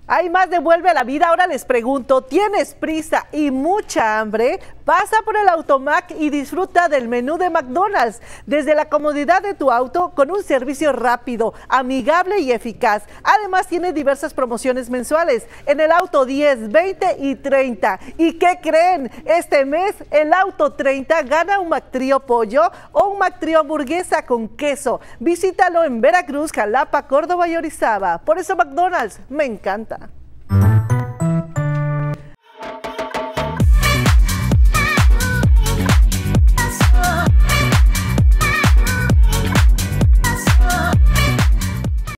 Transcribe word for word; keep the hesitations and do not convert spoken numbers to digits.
Hay más de Vuelve a la Vida. Ahora les pregunto, ¿tienes prisa y mucha hambre? Pasa por el Automac y disfruta del menú de McDonald's desde la comodidad de tu auto con un servicio rápido, amigable y eficaz. Además tiene diversas promociones mensuales en el auto diez, veinte y treinta. ¿Y qué creen? Este mes el auto treinta gana un McTrío pollo o un McTrío hamburguesa con queso. Visítalo en Veracruz, Jalapa, Córdoba y Orizaba. Por eso McDonald's me encanta.